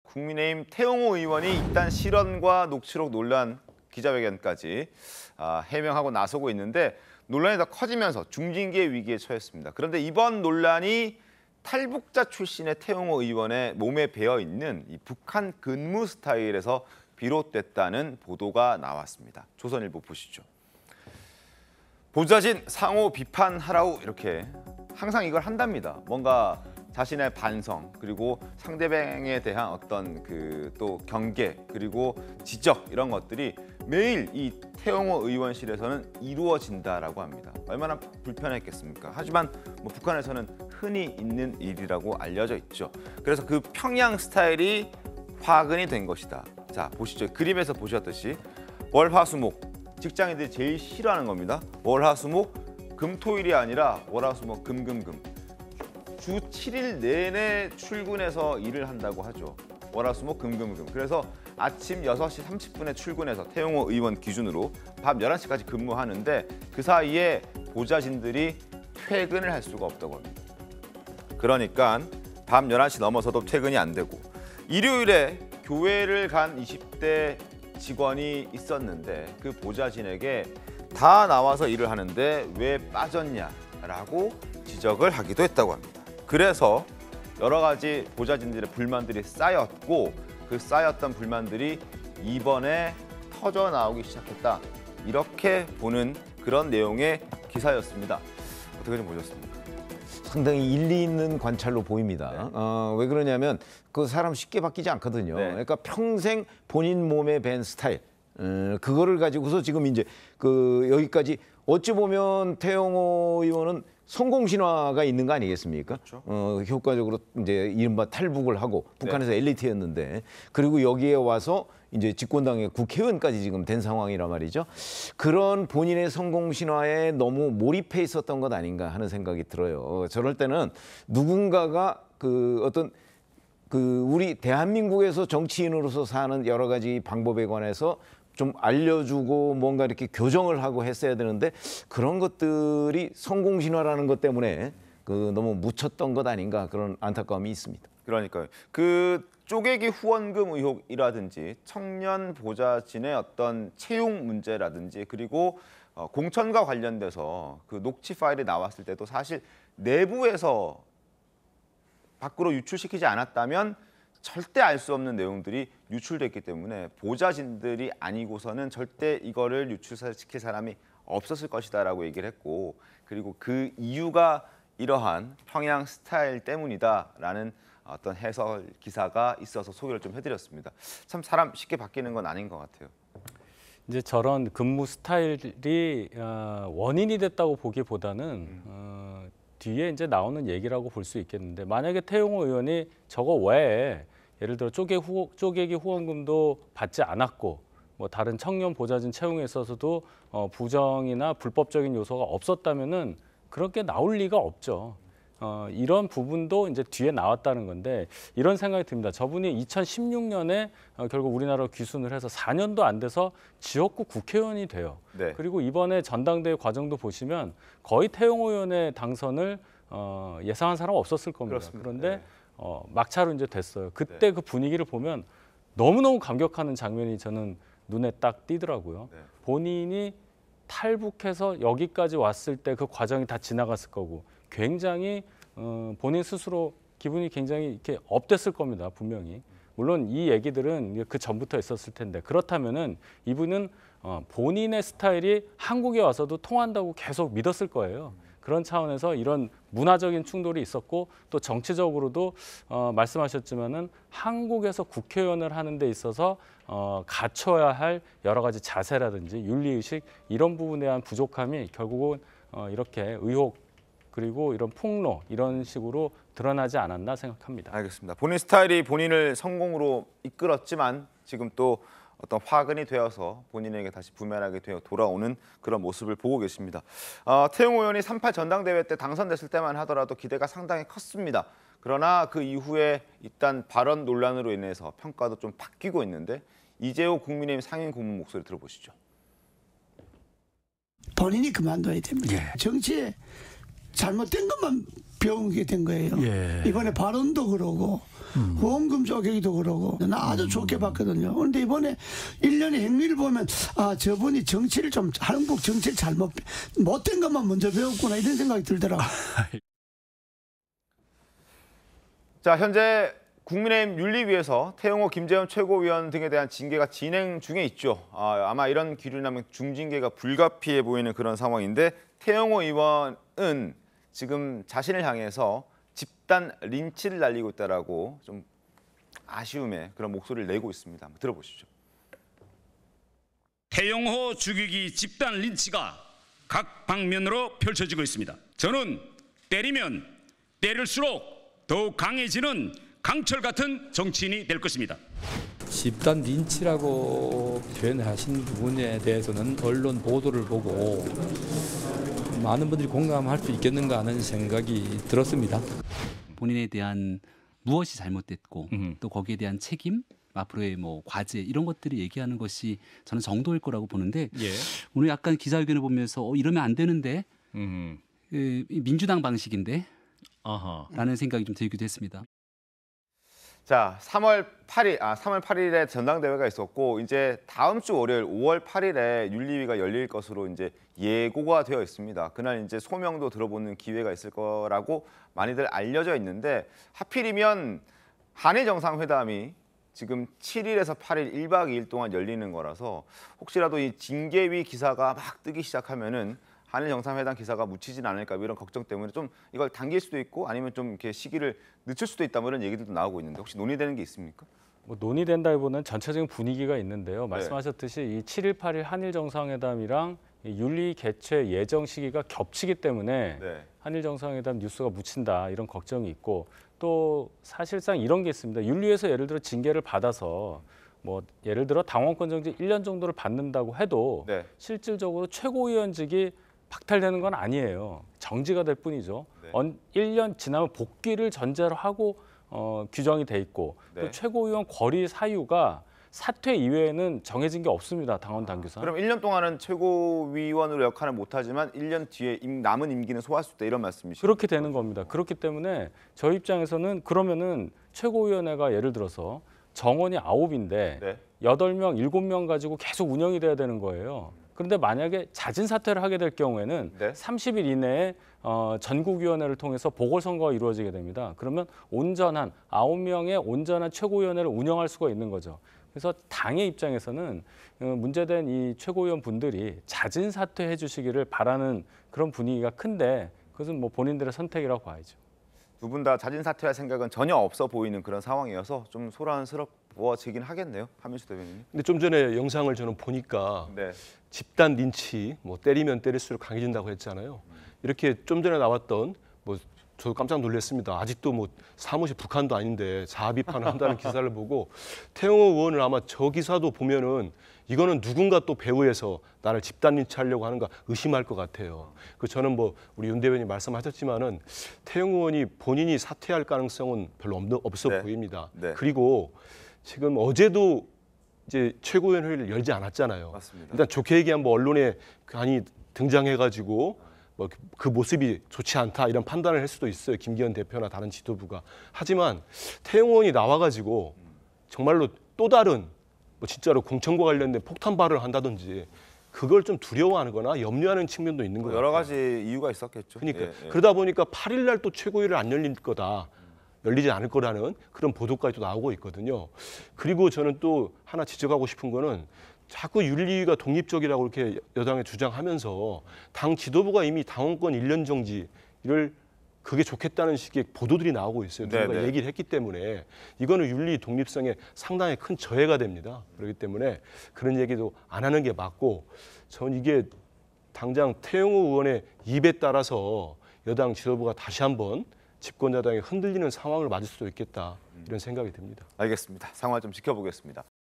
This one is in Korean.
국민의힘 태용호 의원이 일단 실언과 녹취록 논란 기자회견까지 해명하고 나서고 있는데 논란이 더 커지면서 중징계 위기에 처했습니다. 그런데 이번 논란이 탈북자 출신의 태용호 의원의 몸에 배어있는 이 북한 근무 스타일에서 비롯됐다는 보도가 나왔습니다. 조선일보 보시죠. 보좌진 상호 비판하라우 이렇게 항상 이걸 한답니다. 뭔가 자신의 반성 그리고 상대방에 대한 어떤 또 경계 그리고 지적 이런 것들이 매일 이 태용호 의원실에서는 이루어진다라고 합니다. 얼마나 불편했겠습니까? 하지만 북한에서는 흔히 있는 일이라고 알려져 있죠. 그래서 그 평양 스타일이 화근이 된 것이다. 자, 보시죠. 그림에서 보셨듯이 월화수목 직장인들이 제일 싫어하는 겁니다. 월화수목 금토일이 아니라 월화수목 금금금. 주 7일 내내 출근해서 일을 한다고 하죠. 월화수목 금금금. 그래서 아침 6시 30분에 출근해서 태용호 의원 기준으로 밤 11시까지 근무하는데 그 사이에 보좌진들이 퇴근을 할 수가 없다고 합니다. 그러니까 밤 11시 넘어서도 퇴근이 안 되고 일요일에 교회를 간 20대 직원이 있었는데 그 보좌진에게 다 나와서 일을 하는데 왜 빠졌냐라고 지적을 하기도 했다고 합니다. 그래서 여러 가지 보좌진들의 불만들이 쌓였고 그 쌓였던 불만들이 이번에 터져 나오기 시작했다. 이렇게 보는 그런 내용의 기사였습니다. 어떻게 좀 보셨습니까? 상당히 일리 있는 관찰로 보입니다. 네. 왜 그러냐면 그 사람 쉽게 바뀌지 않거든요. 네. 그러니까 평생 본인 몸에 밴 스타일 그거를 가지고서 지금 이제 여기까지 어찌 보면 태용호 의원은 성공 신화가 있는 거 아니겠습니까? 그렇죠. 효과적으로 이제 이른바 탈북을 하고 북한에서 엘리트였는데 그리고 여기에 와서 이제 집권당의 국회의원까지 지금 된 상황이란 말이죠. 그런 본인의 성공 신화에 너무 몰입해 있었던 것 아닌가 하는 생각이 들어요. 저럴 때는 누군가가 우리 대한민국에서 정치인으로서 사는 여러 가지 방법에 관해서 좀 알려주고 뭔가 이렇게 교정을 하고 했어야 되는데 그런 것들이 성공 신화라는 것 때문에 너무 묻혔던 것 아닌가 그런 안타까움이 있습니다. 그러니까요. 쪼개기 후원금 의혹이라든지 청년 보좌진의 어떤 채용 문제라든지 그리고 공천과 관련돼서 그 녹취 파일이 나왔을 때도 사실 내부에서 밖으로 유출시키지 않았다면 절대 알 수 없는 내용들이 유출됐기 때문에 보좌진들이 아니고서는 절대 이거를 유출시킬 사람이 없었을 것이다라고 얘기를 했고 그리고 그 이유가 이러한 평양 스타일 때문이다라는 어떤 해설 기사가 있어서 소개를 좀 해드렸습니다. 참 사람 쉽게 바뀌는 건 아닌 것 같아요. 이제 저런 근무 스타일이 원인이 됐다고 보기보다는 뒤에 이제 나오는 얘기라고 볼 수 있겠는데 만약에 태용호 의원이 저거 외에 예를 들어 쪼개기 후원금도 받지 않았고 뭐 다른 청년 보좌진 채용에 있어서도 부정이나 불법적인 요소가 없었다면은 그렇게 나올 리가 없죠. 이런 부분도 이제 뒤에 나왔다는 건데 이런 생각이 듭니다. 저분이 2016년에 결국 우리나라로 귀순을 해서 4년도 안 돼서 지역구 국회의원이 돼요. 네. 그리고 이번에 전당대회 과정도 보시면 거의 태용호 의원의 당선을 예상한 사람 없었을 겁니다. 그렇습니다. 그런데 네. 막차로 이제 됐어요. 그때 네. 그 분위기를 보면 너무너무 감격하는 장면이 저는 눈에 딱 띄더라고요. 네. 본인이 탈북해서 여기까지 왔을 때 그 과정이 다 지나갔을 거고 굉장히 본인 스스로 기분이 굉장히 이렇게 업됐을 겁니다. 분명히. 물론 이 얘기들은 그 전부터 있었을 텐데 그렇다면은 이분은 본인의 스타일이 한국에 와서도 통한다고 계속 믿었을 거예요. 그런 차원에서 이런 문화적인 충돌이 있었고 또 정치적으로도 말씀하셨지만은 한국에서 국회의원을 하는 데 있어서 갖춰야 할 여러 가지 자세라든지 윤리의식 이런 부분에 대한 부족함이 결국은 이렇게 의혹 그리고 이런 폭로 이런 식으로 드러나지 않았나 생각합니다. 알겠습니다. 본인 스타일이 본인을 성공으로 이끌었지만 지금 또 어떤 화근이 되어서 본인에게 다시 부메랑이 되어 돌아오는 그런 모습을 보고 계십니다. 태용호 의원이 3.8 전당대회 때 당선됐을 때만 하더라도 기대가 상당히 컸습니다. 그러나 그 이후에 일단 발언 논란으로 인해서 평가도 좀 바뀌고 있는데 이재호 국민의힘 상임 고문 목소리 들어보시죠. 본인이 그만둬야 됩니다. 정치에 잘못된 것만 배우게 된 거예요. 예. 이번에 발언도 그러고 후원금 쪼개기도 그러고 나 아주 좋게 봤거든요. 그런데 이번에 1년의 행위를 보면 아 저분이 정치를 좀 한국 정치를 잘못 못된 것만 먼저 배웠구나 이런 생각이 들더라고요. 자, 현재 국민의힘 윤리위에서 태영호, 김재현 최고위원 등에 대한 징계가 진행 중에 있죠. 아마 이런 기류라면 중징계가 불가피해 보이는 그런 상황인데 태영호 의원은 지금 자신을 향해서 집단 린치를 날리고 있다라고 좀 아쉬움의 그런 목소리를 내고 있습니다. 한번 들어보시죠. 태영호 죽이기 집단 린치가 각 방면으로 펼쳐지고 있습니다. 저는 때리면 때릴수록 더욱 강해지는 강철 같은 정치인이 될 것입니다. 집단 린치라고 표현하신 부분에 대해서는 언론 보도를 보고 많은 분들이 공감할 수 있겠는가 하는 생각이 들었습니다. 본인에 대한 무엇이 잘못됐고 또 거기에 대한 책임, 앞으로의 뭐 과제 이런 것들을 얘기하는 것이 저는 정도일 거라고 보는데 예. 오늘 약간 기자회견을 보면서 이러면 안 되는데 민주당 방식인데 라는 생각이 좀 들기도 했습니다. 자, 3월 8일에 전당대회가 있었고 이제 다음 주 월요일 5월 8일에 윤리위가 열릴 것으로 이제 예고가 되어 있습니다. 그날 이제 소명도 들어보는 기회가 있을 거라고 많이들 알려져 있는데 하필이면 한일 정상회담이 지금 7일에서 8일 1박 2일 동안 열리는 거라서 혹시라도 이 징계위 기사가 막 뜨기 시작하면은 한일 정상회담 기사가 묻히진 않을까 이런 걱정 때문에 좀 이걸 당길 수도 있고 아니면 좀 이렇게 시기를 늦출 수도 있다 뭐 이런 얘기들도 나오고 있는데 혹시 논의되는 게 있습니까? 뭐 논의된다기보다는 전체적인 분위기가 있는데요. 말씀하셨듯이 이 7일, 8일 한일 정상회담이랑 이 윤리 개최 예정 시기가 겹치기 때문에 네. 한일 정상회담 뉴스가 묻힌다 이런 걱정이 있고 또 사실상 이런 게 있습니다. 윤리에서 예를 들어 징계를 받아서 뭐 예를 들어 당원권 정지 1년 정도를 받는다고 해도 네. 실질적으로 최고위원직이 박탈되는 건 아니에요. 정지가 될 뿐이죠. 네. 1년 지나면 복귀를 전제로 하고 규정이 돼 있고 네. 또 최고위원 거리 사유가 사퇴 이외에는 정해진 게 없습니다. 당원 당규상. 그럼 1년 동안은 최고위원으로 역할을 못하지만 1년 뒤에 남은 임기는 소화할 수 있다 이런 말씀이시죠? 그렇게 되는 겁니다. 그렇기 때문에 저희 입장에서는 그러면은 최고위원회가 예를 들어서 정원이 9인데 네. 8명, 7명 가지고 계속 운영이 돼야 되는 거예요. 그런데 만약에 자진 사퇴를 하게 될 경우에는 네. 30일 이내에 전국위원회를 통해서 보궐선거가 이루어지게 됩니다. 그러면 온전한 9명의 온전한 최고위원회를 운영할 수가 있는 거죠. 그래서 당의 입장에서는 문제된 이 최고위원 분들이 자진 사퇴해 주시기를 바라는 그런 분위기가 큰데 그것은 뭐 본인들의 선택이라고 봐야죠. 두 분 다 자진 사퇴할 생각은 전혀 없어 보이는 그런 상황이어서 좀 소란스러워지긴 하겠네요. 한민수 대변인님. 근데 좀 전에 영상을 저는 보니까 네. 집단 린치, 뭐 때리면 때릴수록 강해진다고 했잖아요. 이렇게 좀 전에 나왔던 뭐 저도 깜짝 놀랐습니다. 아직도 뭐 사무실 북한도 아닌데 자아 비판을 한다는 기사를 보고 태영호 의원을 아마 저 기사도 보면은 이거는 누군가 또 배후에서 나를 집단 린치하려고 하는가 의심할 것 같아요. 그 저는 뭐 우리 윤 대변인 말씀하셨지만은 태영호 의원이 본인이 사퇴할 가능성은 별로 없어 네. 보입니다. 네. 그리고 지금 어제도 이제 최고위원회를 열지 않았잖아요. 맞습니다. 일단 좋게 얘기하면 뭐 언론에 간이 등장해가지고 뭐 그 모습이 좋지 않다 이런 판단을 할 수도 있어요. 김기현 대표나 다른 지도부가. 하지만 태영호 의원이 나와가지고 정말로 또 다른 뭐 진짜로 공천과 관련된 폭탄 발언을 한다든지 그걸 좀 두려워하거나 염려하는 측면도 있는 거예요. 여러 가지 이유가 있었겠죠. 그러니까 예, 예. 그러다 보니까 8일 날 또 최고위를 안 열릴 거다. 열리지 않을 거라는 그런 보도까지 또 나오고 있거든요. 그리고 저는 또 하나 지적하고 싶은 거는 자꾸 윤리위가 독립적이라고 이렇게 여당에 주장하면서 당 지도부가 이미 당원권 1년 정지를 그게 좋겠다는 식의 보도들이 나오고 있어요. 누가 네네. 얘기를 했기 때문에 이거는 윤리 독립성에 상당히 큰 저해가 됩니다. 그렇기 때문에 그런 얘기도 안 하는 게 맞고 저는 이게 당장 태영호 의원의 입에 따라서 여당 지도부가 다시 한번 집권여당이 흔들리는 상황을 맞을 수도 있겠다 이런 생각이 듭니다. 알겠습니다. 상황을 좀 지켜보겠습니다.